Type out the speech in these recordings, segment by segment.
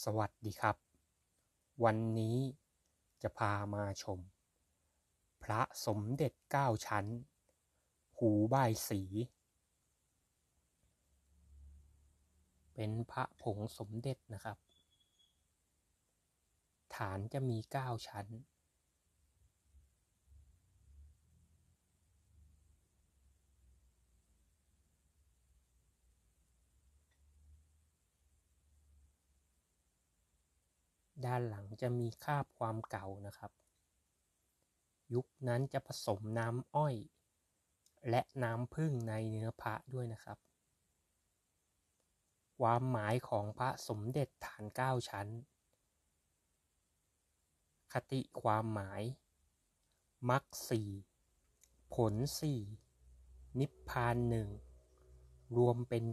สวัสดีครับ วันนี้จะพามาชม พระสมเด็จ9ชั้น หูบายสี เป็นพระผงสมเด็จนะครับ ฐานจะมี9ชั้น ด้านหลังจะมีคราบความเก่านะครับ ยุคนั้นจะผสมน้ำอ้อย และน้ำผึ้งในเนื้อพระด้วยนะครับ ความหมายของพระสมเด็จฐาน9ชั้น คติความหมาย มรรคสี่ผลสี่นิพพานหนึ่งรวมเป็น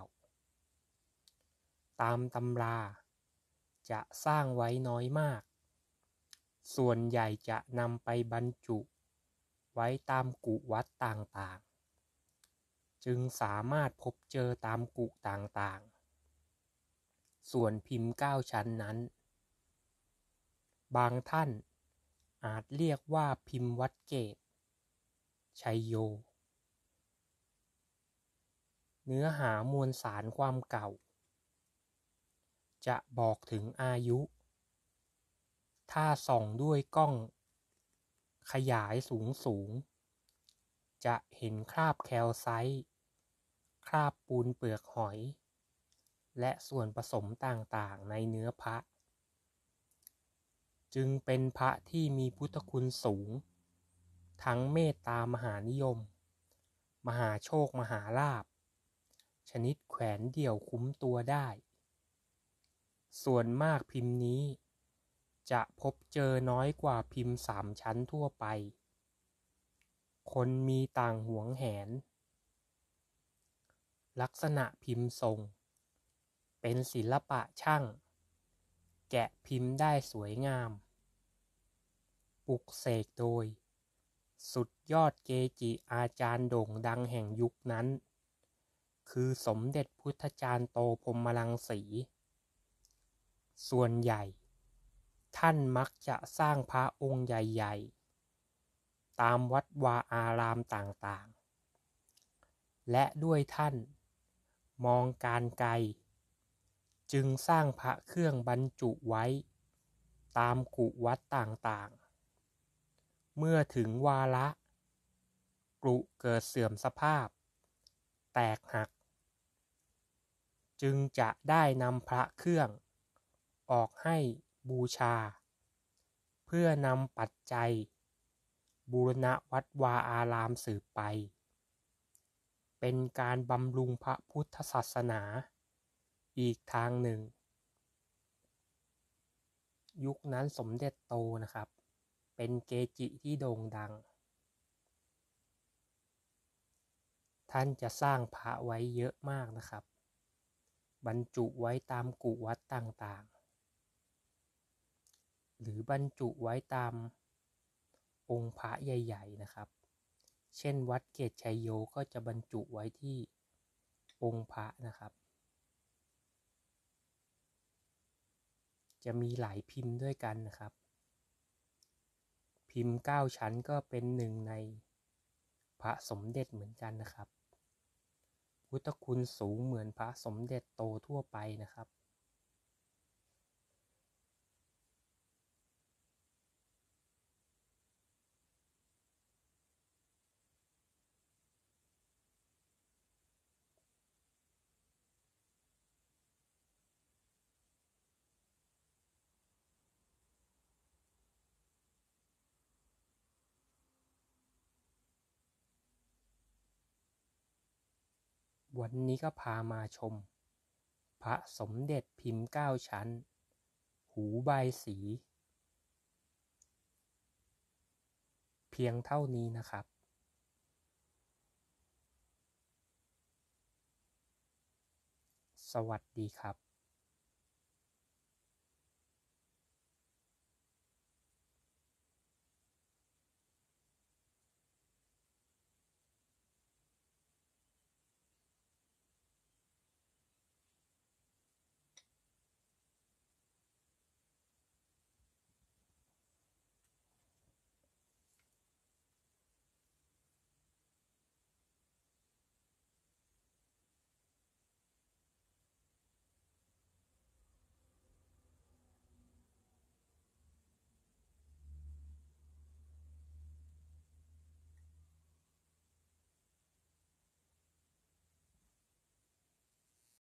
9ตามตำราจะสร้างไว้น้อยมาก ส่วนใหญ่จะนำไปบรรจุไว้ตามกุวัดต่างๆจึงสามารถพบเจอตามกุต่างๆส่วนพิมพ์9ชั้นนั้นบางท่านอาจเรียกว่าพิมพ์วัดเกตชัยโยเนื้อหามวลสารความเก่าจะบอกถึงอายุถ้าส่องด้วยกล้องขยายสูงจะเห็นคราบแคลไซต์คราบปูนเปลือกหอยและส่วนผสมต่างๆในเนื้อพระจึงเป็นพระที่มีพุทธคุณสูงทั้งเมตตามหานิยมมหาโชคมหาลาภชนิดแขวนเดี่ยวคุ้มตัวได้ส่วนมากพิมพ์นี้จะพบเจอน้อยกว่าพิมพ์3ชั้นทั่วไปคนมีต่างหวงแหนลักษณะพิมพ์ทรงเป็นศิลปะช่างแกะพิมพ์ได้สวยงามปลุกเสกโดยสุดยอดเกจิอาจารย์โด่งดังแห่งยุคนั้นคือสมเด็จพุทธจารย์โตพรหมรังสีส่วนใหญ่ท่านมักจะสร้างพระองค์ใหญ่ๆตามวัดวาอารามต่างๆและด้วยท่านมองการไกลจึงสร้างพระเครื่องบรรจุไว้ตามกุวัดต่างๆเมื่อถึงวาระกรุเกิดเสื่อมสภาพแตกหักจึงจะได้นำพระเครื่องออกให้บูชาเพื่อนำปัจจัยบูรณะวัดวาอารามสืบไปเป็นการบำรุงพระพุทธศาสนาอีกทางหนึ่งยุคนั้นสมเด็จโตนะครับเป็นเกจิที่โด่งดังท่านจะสร้างพระไว้เยอะมากนะครับบรรจุไว้ตามกุวัดต่างๆหรือบรรจุไว้ตามองค์พระใหญ่ๆนะครับเช่นวัดเกตชัยโยก็จะบรรจุไว้ที่องค์พระนะครับจะมีหลายพิมพ์ด้วยกันนะครับพิมพ์9ชั้นก็เป็นหนึ่งในพระสมเด็จเหมือนกันนะครับพุทธคุณสูงเหมือนพระสมเด็จโตทั่วไปนะครับวันนี้ก็พามาชมพระสมเด็จพิมพ์9ชั้นหูบายสีเพียงเท่านี้นะครับสวัสดีครับ